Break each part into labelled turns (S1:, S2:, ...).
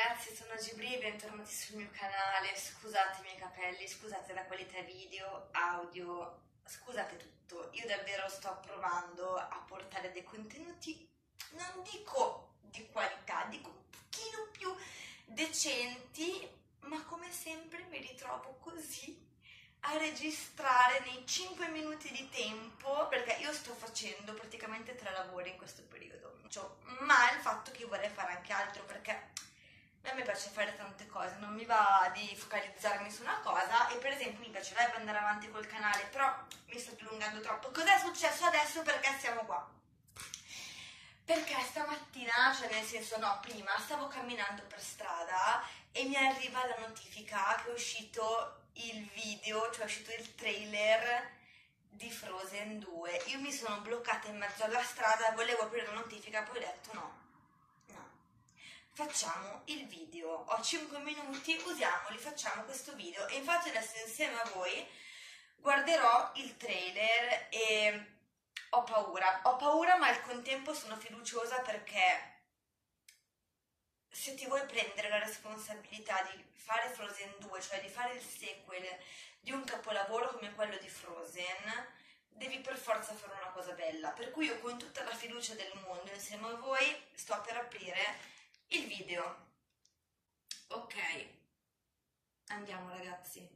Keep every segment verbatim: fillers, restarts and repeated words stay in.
S1: ragazzi, sono Gibri, bentornati sul mio canale. Scusate i miei capelli, scusate la qualità video, audio, scusate tutto. Io davvero sto provando a portare dei contenuti, non dico di qualità, dico un pochino più decenti, ma come sempre mi ritrovo così a registrare nei cinque minuti di tempo, perché io sto facendo praticamente tre lavori in questo periodo, ma il fatto che io vorrei fare anche altro, perché a me piace fare tante cose, non mi va di focalizzarmi su una cosa. E per esempio mi piacerebbe andare avanti col canale, però mi sto dilungando troppo. Cos'è successo adesso? Perché siamo qua? Perché stamattina, cioè nel senso no, prima stavo camminando per strada e mi arriva la notifica che è uscito il video, cioè è uscito il trailer di Frozen due. Io mi sono bloccata in mezzo alla strada, volevo aprire la notifica, poi ho detto no, no, facciamo il video, ho cinque minuti, usiamoli, facciamo questo video. E infatti adesso insieme a voi guarderò il trailer e ho paura, ho paura ma al contempo sono fiduciosa, perché se ti vuoi prendere la responsabilità di fare Frozen due, cioè di fare il sequel di un capolavoro come quello di Frozen, devi per forza fare una cosa bella. Per cui io, con tutta la fiducia del mondo, insieme a voi sto per aprire il video. Ok, andiamo ragazzi.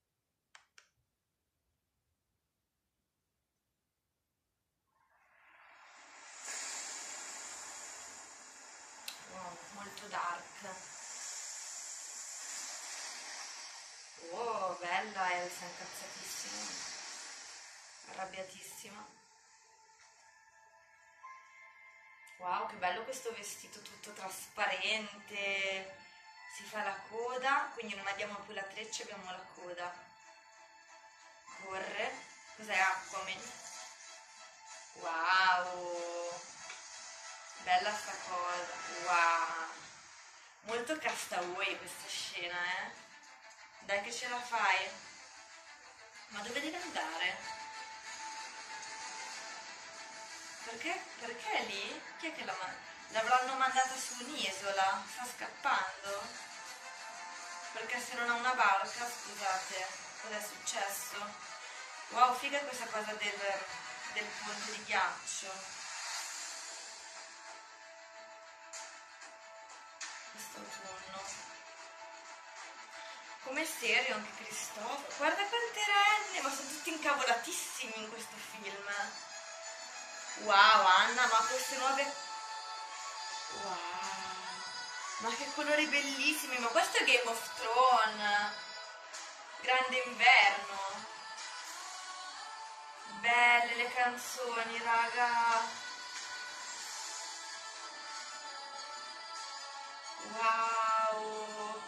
S1: Wow, molto dark. Oh, bella Elsa, incazzatissima, arrabbiatissima. Wow, che bello questo vestito tutto trasparente. Si fa la coda, quindi non abbiamo più la treccia, abbiamo la coda. Corre. Cos'è? Aquaman? Wow, bella sta cosa. Wow, molto Castaway questa scena, eh. Dai che ce la fai. Ma dove deve andare? Perché? Perché è lì? Chi è che l'ha mandata? L'avranno mandata su un'isola? Sta scappando? Perché se non ha una barca, scusate, cosa è successo? Wow, figa questa cosa del, del ponte di ghiaccio. Questo autunno. Come serio anche Cristoforo. Guarda quante renne, ma sono tutti incavolatissimi in questo film. Wow, Anna, ma queste nuove... Wow, ma che colori bellissimi. Ma questo è Game of Thrones. Grande inverno. Belle le canzoni, raga. Wow.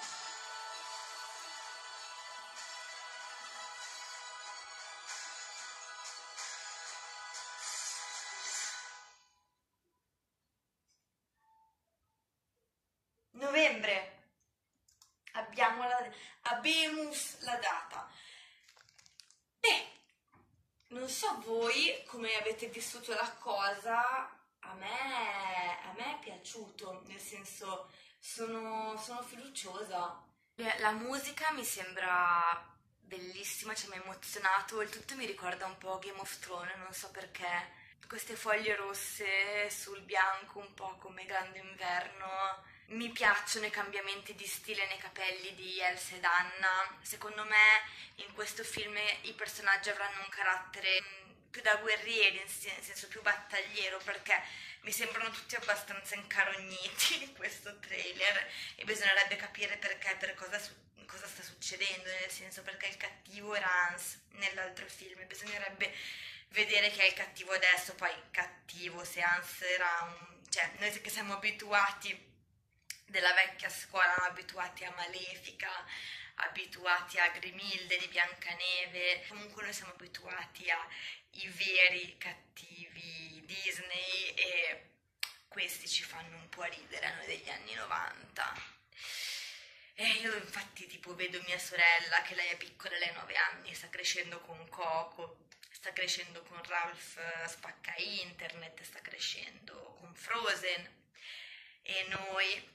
S1: Novembre, abbiamo la, abemus la data. Beh, non so voi come avete vissuto la cosa, a me, a me è piaciuto, nel senso sono, sono fiduciosa. La musica mi sembra bellissima, cioè mi ha emozionato, il tutto mi ricorda un po' Game of Thrones, non so perché. Queste foglie rosse sul bianco, un po' come Grande Inverno. Mi piacciono i cambiamenti di stile nei capelli di Elsa ed Anna. Secondo me in questo film i personaggi avranno un carattere più da guerrieri, nel senso più battagliero, perché mi sembrano tutti abbastanza incarogniti in questo trailer e bisognerebbe capire perché, per cosa, cosa sta succedendo, nel senso perché il cattivo era Hans nell'altro film, bisognerebbe vedere chi è il cattivo adesso. Poi cattivo, se Hans era un... cioè noi che siamo abituati della vecchia scuola, abituati a Malefica, abituati a Grimilde di Biancaneve, comunque noi siamo abituati ai veri cattivi Disney e questi ci fanno un po' ridere a noi degli anni novanta. E io infatti tipo vedo mia sorella, che lei è piccola, lei ha nove anni, sta crescendo con Coco, sta crescendo con Ralph Spacca Internet, sta crescendo con Frozen, e noi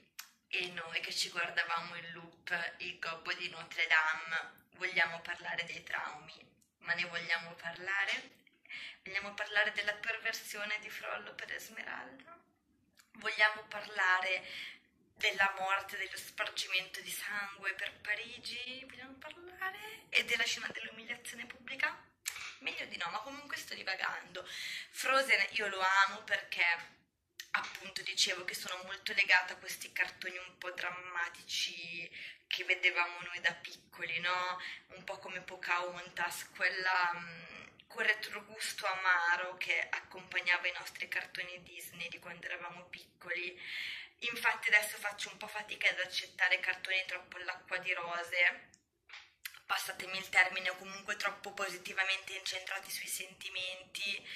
S1: e noi che ci guardavamo in loop il Gobbo di Notre Dame vogliamo parlare dei traumi, ma ne vogliamo parlare? Vogliamo parlare della perversione di Frollo per Esmeralda? Vogliamo parlare della morte, dello spargimento di sangue per Parigi? Vogliamo parlare? E della scena dell'umiliazione pubblica? Meglio di no, ma comunque sto divagando. Frozen io lo amo perché appunto dicevo che sono molto legata a questi cartoni un po' drammatici che vedevamo noi da piccoli, no? Un po' come Pocahontas, quella, quel retrogusto amaro che accompagnava i nostri cartoni Disney di quando eravamo piccoli. Infatti adesso faccio un po' fatica ad accettare cartoni troppo all'acqua di rose, passatemi il termine, o comunque troppo positivamente incentrati sui sentimenti,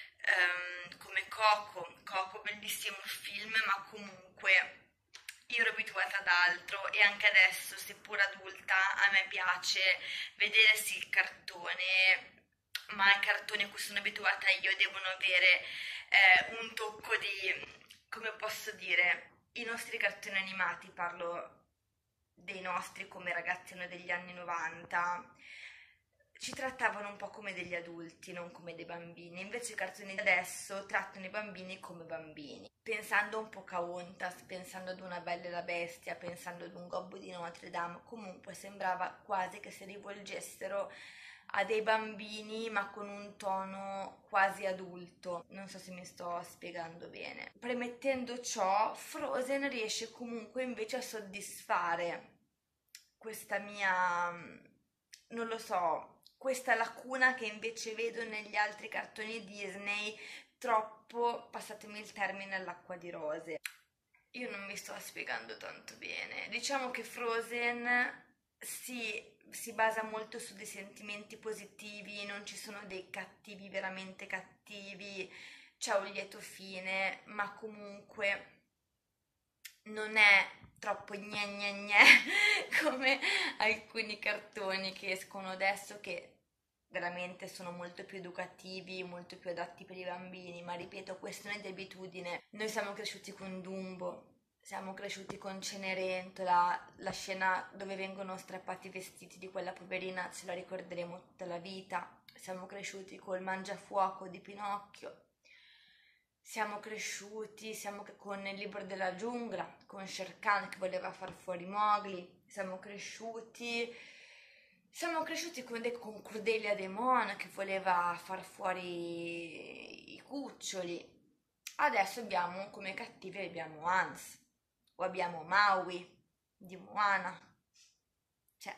S1: um, come Coco. Coco, bellissimo film, ma comunque io ero abituata ad altro e anche adesso, seppur adulta, a me piace vedere sì il cartone, ma i cartoni a cui sono abituata io devono avere eh, un tocco di, come posso dire, i nostri cartoni animati, parlo dei nostri come ragazzino degli anni novanta, ci trattavano un po' come degli adulti, non come dei bambini. Invece i cartoni di adesso trattano i bambini come bambini. Pensando a un Pocahontas, pensando ad Una Bella e la Bestia, pensando ad un Gobbo di Notre Dame, comunque sembrava quasi che si rivolgessero a dei bambini ma con un tono quasi adulto. Non so se mi sto spiegando bene. Premettendo ciò, Frozen riesce comunque invece a soddisfare questa mia, non lo so, questa lacuna che invece vedo negli altri cartoni Disney, troppo, passatemi il termine, all'acqua di rose. Io non mi sto spiegando tanto bene. Diciamo che Frozen si, si basa molto su dei sentimenti positivi, non ci sono dei cattivi veramente cattivi, c'è un lieto fine, ma comunque non è troppo gne gne gne come alcuni cartoni che escono adesso, che veramente sono molto più educativi, molto più adatti per i bambini, ma ripeto, questione di abitudine. Noi siamo cresciuti con Dumbo, siamo cresciuti con Cenerentola, la scena dove vengono strappati i vestiti di quella poverina ce la ricorderemo tutta la vita. Siamo cresciuti col Mangiafuoco di Pinocchio, siamo cresciuti siamo con il Libro della Giungla, con Shere Khan che voleva far fuori Mowgli, siamo cresciuti siamo cresciuti con, de- con Cordelia De Mon che voleva far fuori i cuccioli. Adesso abbiamo come cattivi abbiamo Hans o abbiamo Maui di Moana. Cioè,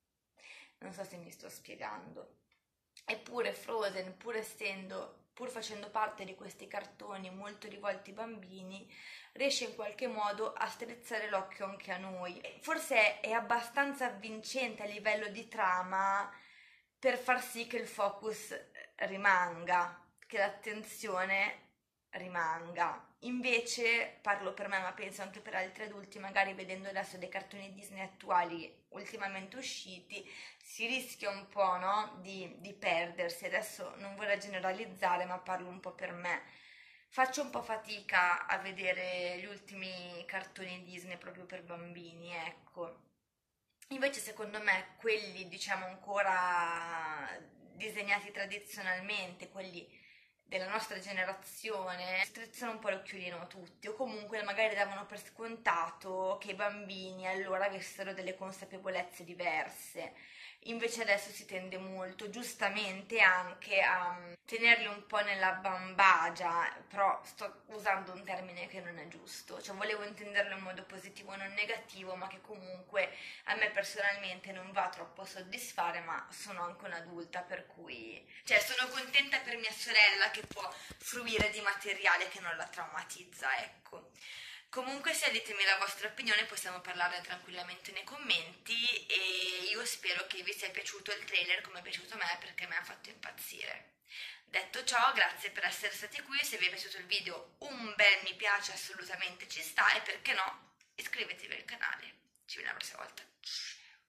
S1: non so se mi sto spiegando. Eppure Frozen, pur essendo, pur facendo parte di questi cartoni molto rivolti ai bambini, riesce in qualche modo a strizzare l'occhio anche a noi. Forse è abbastanza avvincente a livello di trama per far sì che il focus rimanga, che l'attenzione rimanga. Invece, parlo per me, ma penso anche per altri adulti, magari vedendo adesso dei cartoni Disney attuali ultimamente usciti, si rischia un po', no? Di, di perdersi. Adesso non vorrei generalizzare, ma parlo un po' per me. Faccio un po' fatica a vedere gli ultimi cartoni Disney proprio per bambini, ecco. Invece secondo me quelli, diciamo, ancora disegnati tradizionalmente, quelli della nostra generazione, strizzano un po' l'occhiolino a tutti, o comunque magari davano per scontato che i bambini allora avessero delle consapevolezze diverse. Invece adesso si tende molto, giustamente, anche a tenerli un po' nella bambagia, però sto usando un termine che non è giusto, cioè volevo intenderlo in modo positivo, non negativo, ma che comunque a me personalmente non va troppo a soddisfare, ma sono anche un'adulta, per cui, cioè, sono contenta per mia sorella che può fruire di materiale che non la traumatizza, ecco. Comunque sia, ditemi la vostra opinione, possiamo parlarne tranquillamente nei commenti e io spero che vi sia piaciuto il trailer come è piaciuto a me, perché mi ha fatto impazzire. Detto ciò, grazie per essere stati qui, se vi è piaciuto il video un bel mi piace assolutamente ci sta e perché no, iscrivetevi al canale. Ci vediamo la prossima volta.